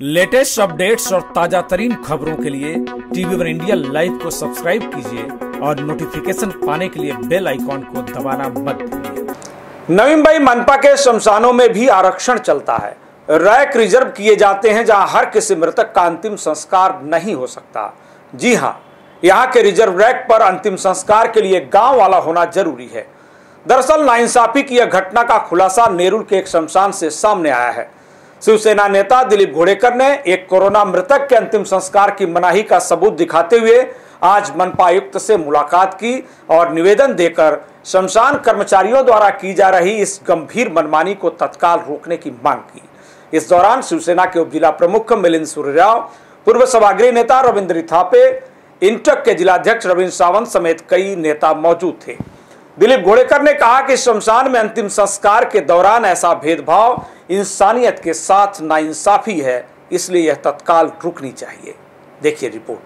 Latest updates और ताजा तरीन खबरों के लिए टीवी वन इंडिया लाइव को सब्सक्राइब कीजिए और नोटिफिकेशन पाने के लिए बेल आइकॉन को दबाना मत भूलिए। नवी मुंबई मनपा के शमशानों में भी आरक्षण चलता है। रैक रिजर्व किए जाते हैं जहां हर किसी मृतक का अंतिम संस्कार नहीं हो सकता। जी हां, यहाँ के रिजर्व रैक पर अंतिम संस्कार के लिए गांव वाला होना जरूरी है। दरअसल नाइंसाफी की यह घटना का खुलासा नेरुल के एक शमशान से सामने आया है। शिवसेना नेता दिलीप घोड़ेकर ने एक कोरोना मृतक के अंतिम संस्कार की मनाही का सबूत दिखाते हुए आज मनपा आयुक्त से मुलाकात की और निवेदन देकर शमशान कर्मचारियों द्वारा की जा रही इस गंभीर मनमानी को तत्काल रोकने की मांग की। इस दौरान शिवसेना के उपजिला प्रमुख मिलिंद सूर्यराव, पूर्व सभागृह नेता रविंद्र थापे, इंटक के जिलाध्यक्ष रविंद्र सावंत समेत कई नेता मौजूद थे। दिलीप घोड़ेकर ने कहा कि शमशान में अंतिम संस्कार के दौरान ऐसा भेदभाव इंसानियत के साथ नाइंसाफी है, इसलिए यह तत्काल रुकनी चाहिए। देखिए रिपोर्ट।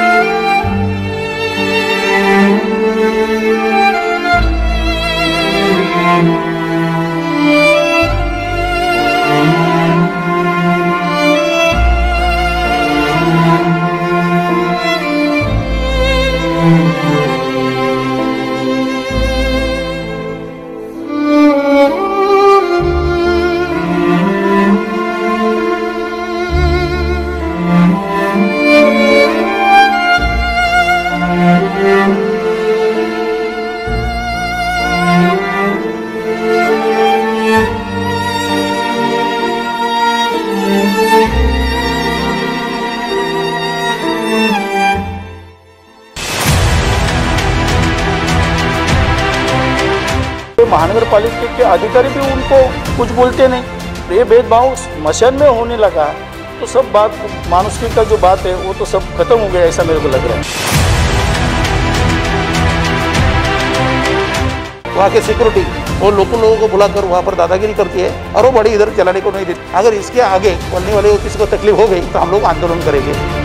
महानगर पालिका के अधिकारी भी उनको कुछ बोलते नहीं। ये भेदभाव स्मशान में होने लगा तो सब बात मानुषिक का जो बात है वो तो सब खत्म हो गया, ऐसा मेरे को लग रहा है। वहाँ के सिक्योरिटी वो लोगों को बुलाकर वहाँ पर दादागिरी करती है और वो बड़ी इधर चलाने को नहीं देती। अगर इसके आगे बोलने वाले किसी को तकलीफ हो गई तो हम लोग आंदोलन करेंगे।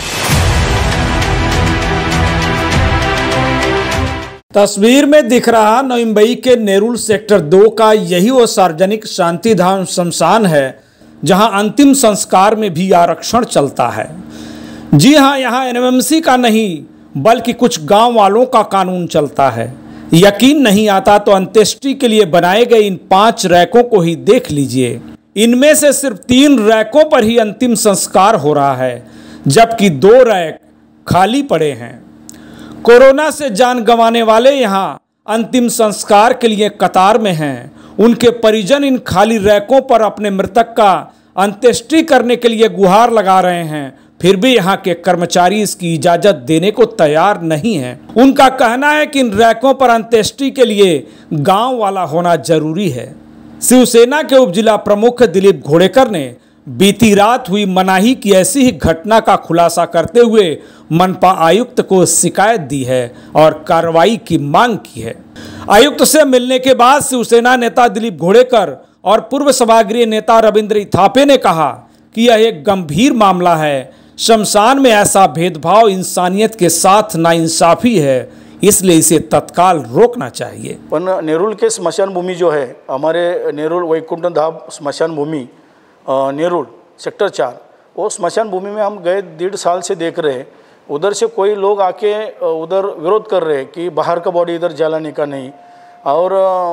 तस्वीर में दिख रहा नवी मुंबई के नेरुल सेक्टर 2 का यही वो सार्वजनिक शांतिधाम शमशान है जहां अंतिम संस्कार में भी आरक्षण चलता है। जी हां, यहां एनएमएमसी का नहीं बल्कि कुछ गांव वालों का कानून चलता है। यकीन नहीं आता तो अंत्येष्टि के लिए बनाए गए इन 5 रैकों को ही देख लीजिए। इनमें से सिर्फ 3 रैकों पर ही अंतिम संस्कार हो रहा है, जबकि 2 रैक खाली पड़े हैं। कोरोना से जान गंवाने वाले यहां अंतिम संस्कार के लिए कतार में हैं। उनके परिजन इन खाली रैकों पर अपने मृतक का अंत्येष्टि करने के लिए गुहार लगा रहे हैं, फिर भी यहां के कर्मचारी इसकी इजाजत देने को तैयार नहीं हैं। उनका कहना है कि इन रैकों पर अंत्येष्टि के लिए गांव वाला होना जरूरी है। शिवसेना के उपजिला प्रमुख दिलीप घोड़ेकर ने बीती रात हुई मनाही की ऐसी ही घटना का खुलासा करते हुए मनपा आयुक्त को शिकायत दी है और कार्रवाई की मांग की है। आयुक्त से मिलने के बाद शिवसेना नेता दिलीप घोड़ेकर और पूर्व सभागृह नेता रविंद्र थापे ने कहा कि यह एक गंभीर मामला है। शमशान में ऐसा भेदभाव इंसानियत के साथ नाइंसाफी है, इसलिए इसे तत्काल रोकना चाहिए। पण नेरुल के स्मशान भूमि जो है, हमारे नेरुल वैकुंठ धाम स्मशान भूमि नेरुल सेक्टर 4, वो स्मशान भूमि में हम गए 1.5 साल से देख रहे हैं। उधर से कोई लोग आके उधर विरोध कर रहे हैं कि बाहर का बॉडी इधर जलाने का नहीं, और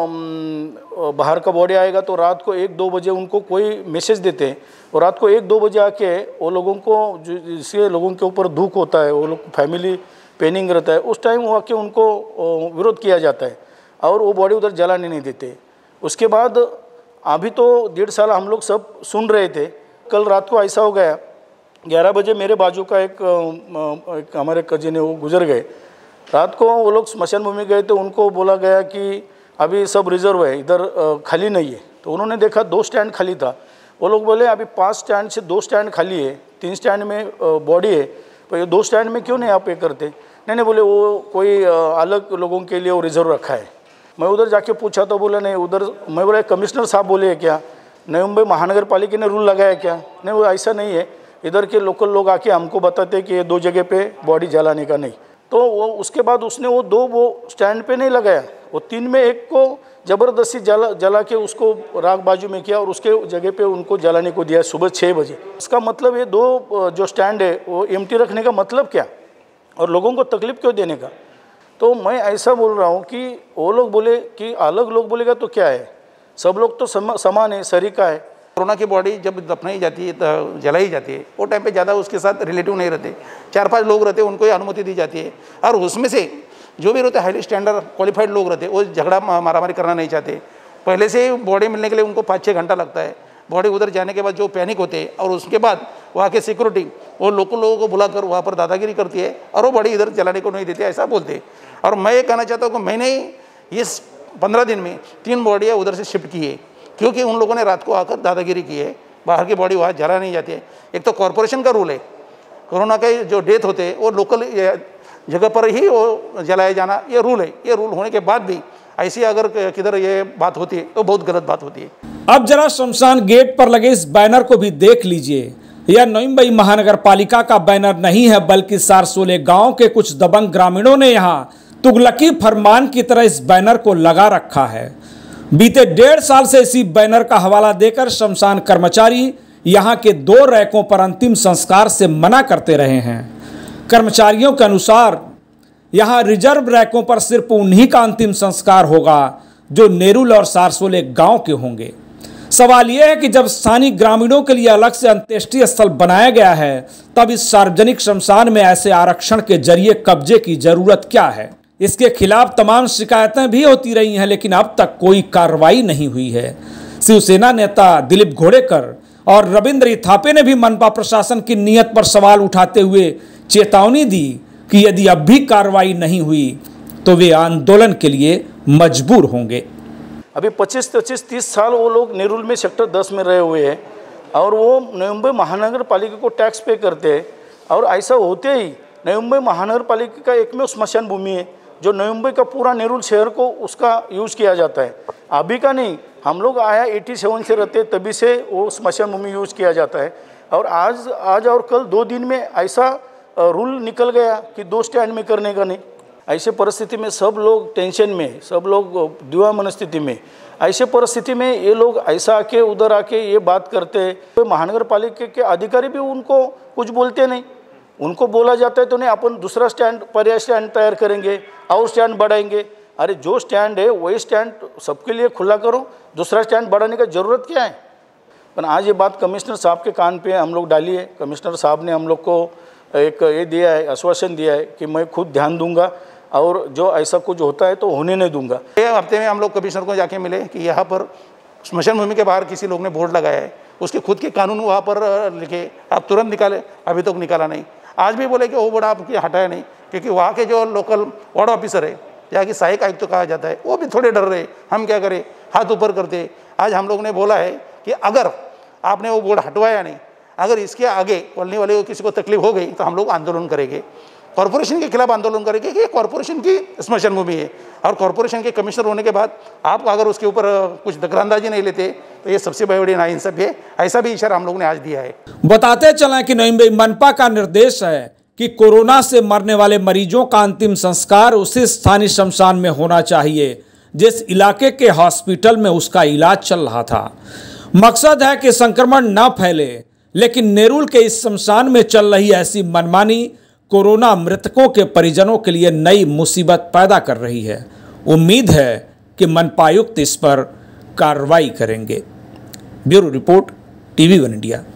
बाहर का बॉडी आएगा तो रात को 1-2 बजे उनको कोई मैसेज देते हैं और रात को 1-2 बजे आके वो लोगों को जिससे लोगों के ऊपर दुख होता है, वो लोग फैमिली पेनिंग रहता है, उस टाइम वो आके उनको विरोध किया जाता है और वो बॉडी उधर जलाने नहीं देते। उसके बाद अभी तो 1.5 साल हम लोग सब सुन रहे थे। कल रात को ऐसा हो गया, 11 बजे मेरे बाजू का एक हमारे कजिन है वो गुजर गए। रात को वो लोग स्मशान भूमि गए तो उनको बोला गया कि अभी सब रिजर्व है, इधर खाली नहीं है। तो उन्होंने देखा 2 स्टैंड खाली था। वो लोग बोले अभी 5 स्टैंड से 2 स्टैंड खाली है, 3 स्टैंड में बॉडी है, तो ये 2 स्टैंड में क्यों नहीं आप ये करते? नहीं बोले वो कोई अलग लोगों के लिए वो रिजर्व रखा है। मैं उधर जाके पूछा तो बोला नहीं उधर। मैं बोला कमिश्नर साहब बोले है क्या, नई मुंबई महानगर पालिका ने रूल लगाया क्या? नहीं, वो ऐसा नहीं है। इधर के लोकल लोग आके हमको बताते कि ये 2 जगह पे बॉडी जलाने का नहीं। तो वो उसके बाद उसने वो 2 स्टैंड पे नहीं लगाया, वो 3 में 1 को ज़बरदस्ती जला के उसको राख बाजू में किया और उसके जगह पे उनको जलाने को दिया सुबह 6 बजे। इसका मतलब ये 2 जो स्टैंड है वो एम्प्टी रखने का मतलब क्या और लोगों को तकलीफ क्यों देने का। तो मैं ऐसा बोल रहा हूँ कि वो लोग बोले कि अलग लोग बोलेगा तो क्या है, सब लोग तो समान है, सरीका है। कोरोना की बॉडी जब दफनाई जाती है, जलाई जाती है, वो टाइम पे ज़्यादा उसके साथ रिलेटिव नहीं रहते, 4-5 लोग रहते, उनको ही अनुमति दी जाती है। और उसमें से जो भी रहते हाईली स्टैंडर्ड क्वालिफाइड लोग रहते, वो झगड़ा मारामारी करना नहीं चाहते। पहले से ही बॉडी मिलने के लिए उनको 5-6 घंटा लगता है। बॉडी उधर जाने के बाद जो पैनिक होते हैं और उसके बाद वहाँ के सिक्योरिटी वो लोकल लोगों को बुलाकर वहाँ पर दादागिरी करती है और वो बॉडी इधर जलाने को नहीं देते, ऐसा बोलते। और मैं ये कहना चाहता हूँ कि मैंने इस 15 दिन में 3 बॉडियाँ उधर से शिफ्ट की है, क्योंकि उन लोगों ने रात को आकर दादागिरी की है। बाहर की बॉडी वहाँ जला नहीं जाती है। एक तो कॉरपोरेशन का रूल है, कोरोना के जो डेथ होते हैं वो लोकल जगह पर ही वो जलाया जाना, ये रूल है। ये रूल होने के बाद भी ऐसी अगर किधर ये बात होती है तो बहुत गलत बात होती है। अब जरा शमशान गेट पर लगे इस बैनर को भी देख लीजिए। यह नई मुंबई महानगर पालिका का बैनर नहीं है, बल्कि सारसोले गांव के कुछ दबंग ग्रामीणों ने यहां तुगलकी फरमान की तरह इस बैनर को लगा रखा है। बीते 1.5 साल से इसी बैनर का हवाला देकर शमशान कर्मचारी यहां के 2 रैकों पर अंतिम संस्कार से मना करते रहे हैं। कर्मचारियों के अनुसार यहां रिजर्व रैकों पर सिर्फ उन्हीं का अंतिम संस्कार होगा जो नेरुल और सारसोले गांव के होंगे। सवाल यह है कि जब स्थानीय ग्रामीणों के लिए अलग से अंत्येष्टि स्थल बनाया गया है, तब इस सार्वजनिक शमशान में ऐसे आरक्षण के जरिए कब्जे की जरूरत क्या है। इसके खिलाफ तमाम शिकायतें भी होती रही हैं, लेकिन अब तक कोई कार्रवाई नहीं हुई है। शिवसेना नेता दिलीप घोड़ेकर और रविंद्र थापे ने भी मनपा प्रशासन की नीयत पर सवाल उठाते हुए चेतावनी दी कि यदि अब भी कार्रवाई नहीं हुई तो वे आंदोलन के लिए मजबूर होंगे। अभी 25-30 साल वो लोग नेरुल में सेक्टर 10 में रहे हुए हैं और वो नई मुंबई महानगर पालिका को टैक्स पे करते हैं। और ऐसा होते ही नई मुंबई महानगर पालिका का एकमेव स्मशान भूमि है जो नई मुंबई का पूरा नेरुल शहर को उसका यूज़ किया जाता है। अभी का नहीं, हम लोग आया 87 से रहते तभी से वो स्मशान भूमि यूज़ किया जाता है। और आज और कल 2 दिन में ऐसा रूल निकल गया कि 2 स्टैंड में करने का नहीं। ऐसे परिस्थिति में सब लोग टेंशन में, सब लोग दुआ मनस्थिति में, ऐसे परिस्थिति में ये लोग ऐसा आके उधर आके ये बात करते हैं। तो महानगर पालिका के अधिकारी भी उनको कुछ बोलते नहीं। उनको बोला जाता है तो नहीं, अपन दूसरा स्टैंड पर्याय स्टैंड तैयार करेंगे और स्टैंड बढ़ाएंगे। अरे जो स्टैंड है वही स्टैंड सबके लिए खुला करो, दूसरा स्टैंड बढ़ाने का ज़रूरत क्या है। पर आज ये बात कमिश्नर साहब के कान पे हम लोग डाली है। कमिश्नर साहब ने हम लोग को एक ये दिया है, आश्वासन दिया है कि मैं खुद ध्यान दूंगा और जो ऐसा कुछ होता है तो होने नहीं दूंगा। ये हफ्ते में हम लोग कमिश्नर को जाके मिले कि यहाँ पर स्मशान भूमि के बाहर किसी लोग ने बोर्ड लगाया है, उसके खुद के कानून वहाँ पर लिखे, आप तुरंत निकाले, अभी तक निकाला नहीं। आज भी बोले कि वो बोर्ड आपकी हटाया नहीं, क्योंकि वहाँ के जो लोकल वार्ड ऑफिसर है या कि सहायक आयुक्त तो कहा जाता है, वो भी थोड़े डर रहे, हम क्या करें, हाथ ऊपर करते। आज हम लोग ने बोला है कि अगर आपने वो बोर्ड हटवाया नहीं, अगर इसके आगे कॉलोनी वाले को किसी को तकलीफ हो गई तो हम लोग आंदोलन करेंगे, कॉरपोरेशन के खिलाफ आंदोलन करेंगे कि ये कॉरपोरेशन की स्मशान भूमि है। और कॉरपोरेशन के कमिश्नर होने के बाद आप अगर उसके ऊपर कुछ दखलंदाजी नहीं लेते तो ये सबसे बड़ी नाइंसाफी है। ऐसा भी इशारा हम लोग ने आज दिया है। बताते चलें कि नई मुंबई मनपा का निर्देश है कि कोरोना से मरने वाले मरीजों का अंतिम संस्कार उसी स्थानीय शमशान में होना चाहिए जिस इलाके के हॉस्पिटल में उसका इलाज चल रहा था। मकसद है कि संक्रमण न फैले, लेकिन नेरुल के इस शमशान में चल रही ऐसी मनमानी कोरोना मृतकों के परिजनों के लिए नई मुसीबत पैदा कर रही है। उम्मीद है कि मनपायुक्त इस पर कार्रवाई करेंगे। Bureau report, TV1 India.